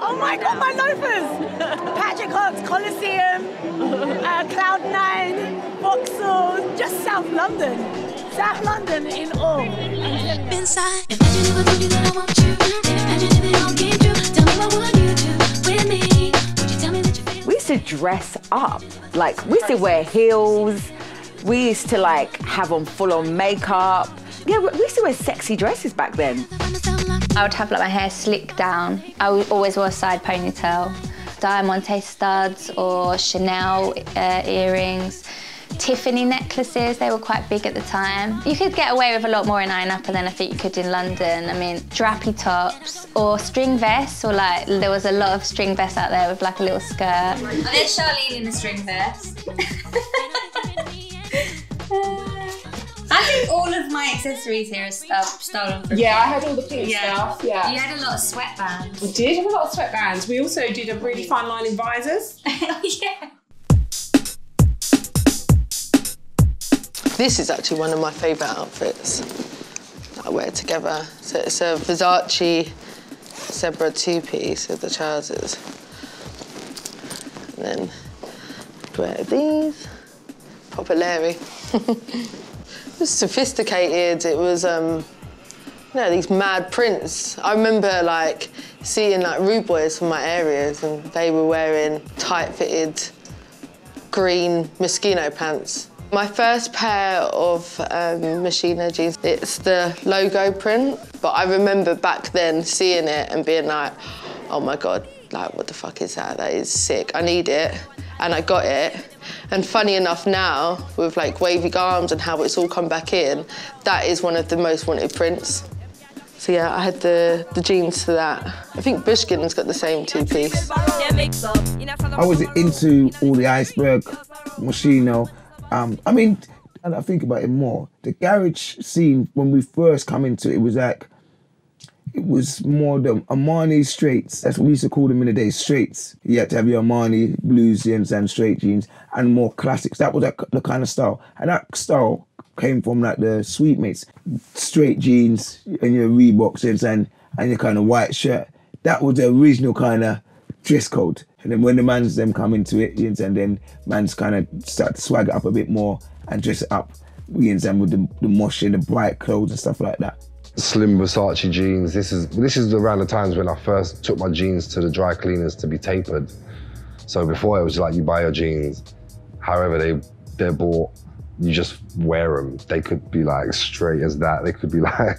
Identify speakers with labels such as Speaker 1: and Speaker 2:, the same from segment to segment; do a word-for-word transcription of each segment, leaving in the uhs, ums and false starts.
Speaker 1: Oh my God, my loafers! Patrick Cox, Coliseum, uh, Cloud Nine, Vauxhall, just South London. South London in all.
Speaker 2: Inside, imagine if I told you that I want you. Imagine if it all came true. Tell me what would you do with me? Would you tell me that you feel?
Speaker 3: We used to dress up. Like, we used to wear heels. We used to, like, have on full-on makeup. Yeah, we used to wear sexy dresses back then.
Speaker 4: I would have like my hair slicked down. I would always wore a side ponytail. Diamante studs or Chanel uh, earrings. Tiffany necklaces, they were quite big at the time. You could get away with a lot more in Iron Upper than I think you could in London. I mean, drappy tops or string vests, or like, there was a lot of string vests out there with like a little skirt.
Speaker 5: And there's Charlene in the string vest. I think all of my accessories here are uh, stolen from
Speaker 6: Yeah,
Speaker 5: me.
Speaker 6: I had all the pink
Speaker 5: yeah.
Speaker 6: stuff, yeah.
Speaker 5: You had a lot of sweatbands.
Speaker 6: We did have a lot of sweatbands. We also did a really fine line in visors.
Speaker 5: Yeah.
Speaker 7: This is actually one of my favourite outfits that I wear together. So it's a Versace zebra two-piece with the trousers. And then wear these. Proper Larry. It was sophisticated. It was, um, you know, these mad prints. I remember, like, seeing, like, rude boys from my areas, and they were wearing tight-fitted green Moschino pants. My first pair of um, Moschino jeans, it's the logo print, but I remember back then seeing it and being like, oh my God, like, what the fuck is that? That is sick. I need it. And I got it. And funny enough now, with like wavy arms and how it's all come back in, that is one of the most wanted prints. So yeah, I had the, the jeans for that. I think Bushkin's got the same two-piece.
Speaker 8: I was into all the iceberg, Moschino. Um, I mean, and I think about it more, the garage scene, when we first come into it, it was like, it was more the Armani straights. That's what we used to call them in the day, straights. You had to have your Armani blues jeans and straight jeans and more classics. That was that, the kind of style. And that style came from like the Sweetmates. Straight jeans and your Reebok jeans and, and your kind of white shirt. That was the original kind of dress code. And then when the mans them come into it, you know, and then mans kind of start to swag it up a bit more and dress it up, you know, with the, the mosh and the bright clothes and stuff like that.
Speaker 9: Slim Versace jeans. This is this is around the times when I first took my jeans to the dry cleaners to be tapered. So before it was like you buy your jeans, however they they're bought, you just wear them. They could be like straight as that. They could be like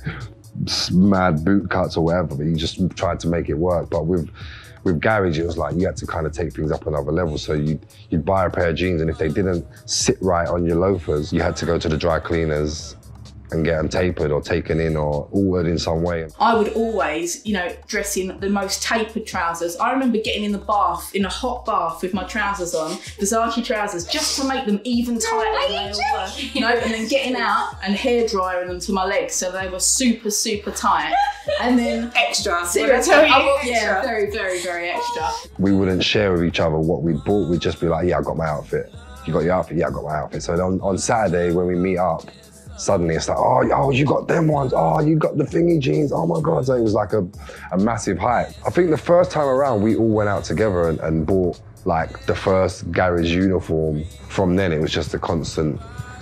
Speaker 9: mad boot cuts or whatever, but you just tried to make it work. But with with garage, it was like you had to kind of take things up another level. So you'd, you'd buy a pair of jeans, and if they didn't sit right on your loafers, you had to go to the dry cleaners and get them tapered or taken in or altered in some way.
Speaker 6: I would always, you know, dress in the most tapered trousers. I remember getting in the bath, in a hot bath with my trousers on, Versace trousers, just to make them even tighter than they all were. You know, and then getting out and hair drying them to my legs so they were super, super tight. And then extra. Seriously, yeah, very, very, very extra.
Speaker 9: We wouldn't share with each other what we'd bought. We'd just be like, yeah, I got my outfit. You got your outfit? Yeah, I got my outfit. So on, on Saturday when we meet up, suddenly it's like, oh, oh, you got them ones. Oh, you got the thingy jeans. Oh my God. So it was like a, a massive hype. I think the first time around, we all went out together and, and bought like the first garage uniform. From then, it was just a constant,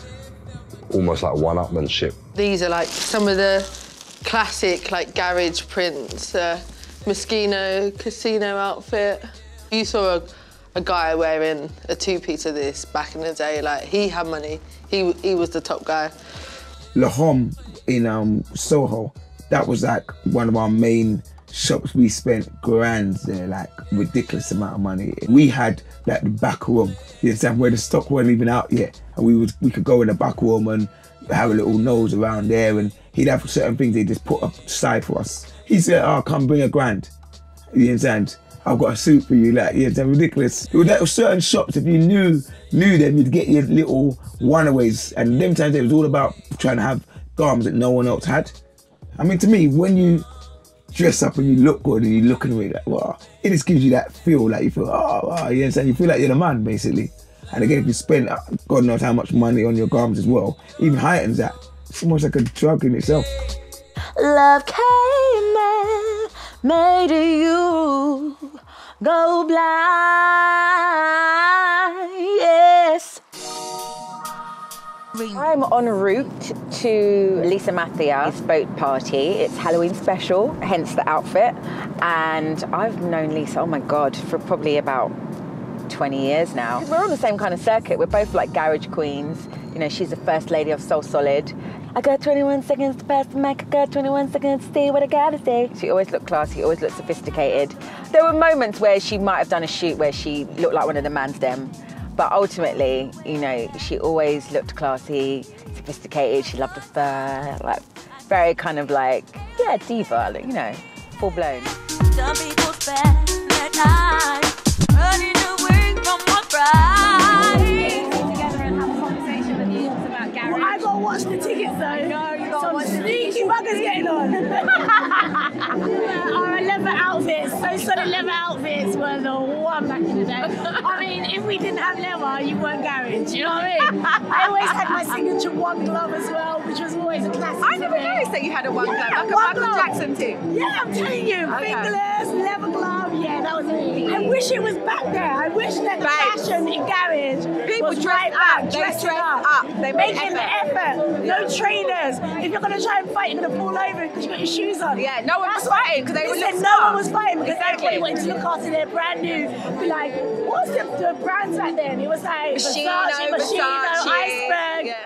Speaker 9: almost like one-upmanship.
Speaker 7: These are like some of the classic like garage prints. Uh, Moschino casino outfit. You saw a, a guy wearing a two-piece of this back in the day. Like, he had money. He, he was the top guy.
Speaker 8: La Homme in um, Soho, that was like one of our main shops. We spent grands there, like ridiculous amount of money. We had like the back room, you understand, where the stock wasn't even out yet. And we would we could go in the back room and have a little nose around there, and he'd have certain things they just put aside for us. He said, oh, come bring a grand. You understand? I've got a suit for you, like, yeah, it's ridiculous. There were certain shops, if you knew knew them, you'd get your little one-aways. And them times, it was all about trying to have garments that no one else had. I mean, to me, when you dress up and you look good and you look in the way, like, wow, it just gives you that feel, like you feel, oh, wow, you understand? You feel like you're the man, basically. And again, if you spend God knows how much money on your garments as well, even heightens that. It's almost like a drug in itself.
Speaker 3: Love came and made you. go blind, yes. I'm en route to Lisa Maffia boat party. It's Halloween special, hence the outfit. And I've known Lisa, oh my God, for probably about twenty years now. We're on the same kind of circuit. We're both like garage queens. You know, she's the first lady of Soul Solid. I got twenty-one seconds to pass the mic. I got twenty-one seconds to say what I gotta say. She always looked classy, always looked sophisticated. There were moments where she might have done a shoot where she looked like one of the man's them. But ultimately, you know, she always looked classy, sophisticated. She loved the fur, like very kind of like, yeah, diva, like, you know, full blown.
Speaker 2: Some people spend their time running away from what pride.
Speaker 1: Together and have a conversation with you about garage. Well, I gotta watch the tickets though. No, you gotta watch the sneaky buggers getting on. Our leather outfits, those sort of leather outfits were the one back in the day. I mean, if we didn't have leather, you weren't garage, you know what I mean? I always had my signature one glove as well, which was always a classic.
Speaker 10: I never noticed that you had a one glove,
Speaker 1: yeah,
Speaker 10: like a
Speaker 1: one
Speaker 10: Michael
Speaker 1: glove.
Speaker 10: Jackson too.
Speaker 1: Yeah, I'm telling you,
Speaker 10: Okay.
Speaker 1: fingerless, leather glove, yeah, that was it. I wish it was back there. I wish that the
Speaker 10: Right.
Speaker 1: fashion in garage
Speaker 10: People
Speaker 1: was
Speaker 10: dressed
Speaker 1: right
Speaker 10: up.
Speaker 1: back,
Speaker 10: They
Speaker 1: dressed
Speaker 10: dressed
Speaker 1: up,
Speaker 10: up. They made
Speaker 1: making
Speaker 10: effort.
Speaker 1: the effort. No trainers. If you're gonna try and fight, you're gonna fall over because you got your shoes on.
Speaker 10: Yeah, no one
Speaker 1: That's
Speaker 10: was
Speaker 1: what-
Speaker 10: fighting because they were
Speaker 1: Listen,
Speaker 10: look
Speaker 1: no one
Speaker 10: smart.
Speaker 1: was fighting because
Speaker 10: Exactly.
Speaker 1: everybody wanted to look after their brand new. Be like, what's the, the brands back then? It was like
Speaker 10: Moschino,
Speaker 1: Versace, Moschino,
Speaker 10: Versace,
Speaker 1: Iceberg.
Speaker 10: yeah.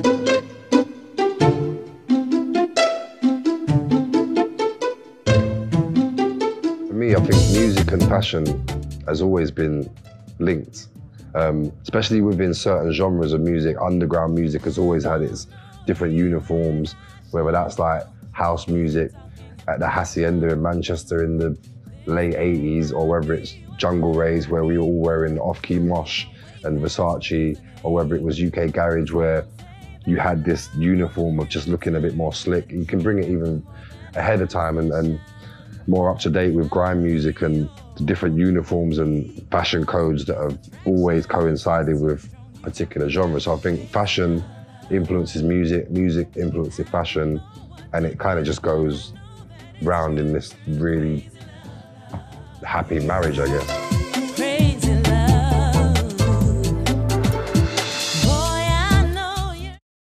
Speaker 9: For me, I think music and fashion has always been linked, um, especially within certain genres of music. Underground music has always had its different uniforms, whether that's like house music at the Hacienda in Manchester in the late eighties, or whether it's Jungle Rays where we were all wearing off-key mosh and Versace, or whether it was U K Garage where you had this uniform of just looking a bit more slick. You can bring it even ahead of time and, and more up to date with grime music and the different uniforms and fashion codes that have always coincided with particular genres. So I think fashion influences music, music influences fashion, and it kind of just goes round in this really happy marriage, I guess.